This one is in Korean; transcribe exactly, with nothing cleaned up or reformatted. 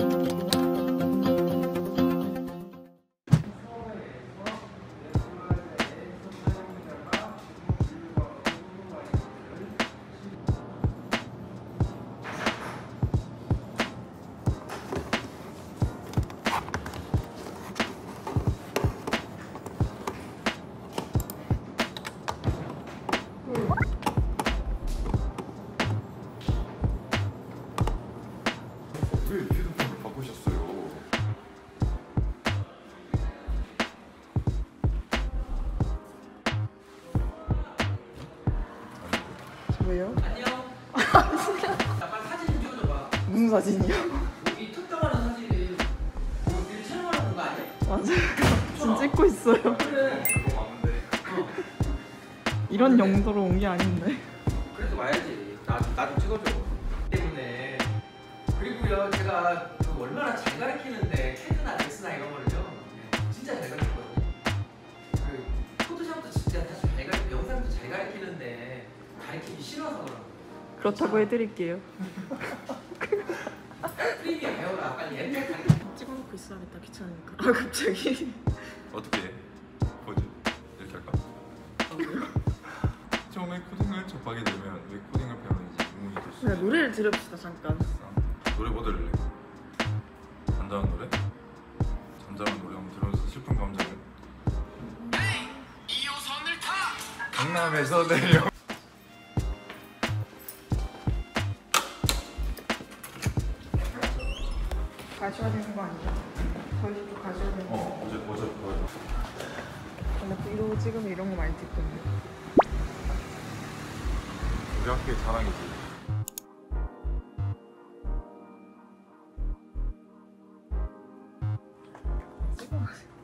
왜 휴대폰을 바꾸셨어요? 왜요? 안녕. 약간 사진 좀 찍어줘봐. 무슨 사진이요? 여기 특정하는 사진이 뭐 미리 촬영하는 거 아니야? 맞아요. 지금 찍고 있어요. 그래. 어. 이런 용도로 온 게 아닌데. 그래도 와야지. 나나좀 찍어줘. 때문에. 그리고요 제가 그 얼마나 잘 가르치는데 캐드나 렉스나 이런 거를요 진짜 잘 가르치거든요. 그 포토샵도 진짜 다 잘 가르치고 영상도 잘 가르치는데 가르치기 싫어서 그런 거. 그렇다고 해드릴게요. 프리미엄 배워라. 빨리 옛날 가르치. 찍어놓고 있어야겠다. 귀찮으니까. 아 갑자기. 어떻게 해? 포즈 이렇게 할까? 처음에 코딩을 접하게 되면 왜 코딩을 배우는지 의문이 들 수 그냥 있어. 노래를 들읍시다 잠깐. 노래 뭐 들을래? 잔잔한 노래? 잔잔한 노래 한번 들으면서 슬픈 감정을. 이 호선을 타! 강남에서 내려. 가셔야 되는 거 아니야? 저희 집도 가셔야 되는 거. 어 어제 어제 어제. 근데 브이로그 찍으면 이런 거 많이 찍던데. 우리 학교의 자랑이지. 찍어가세요.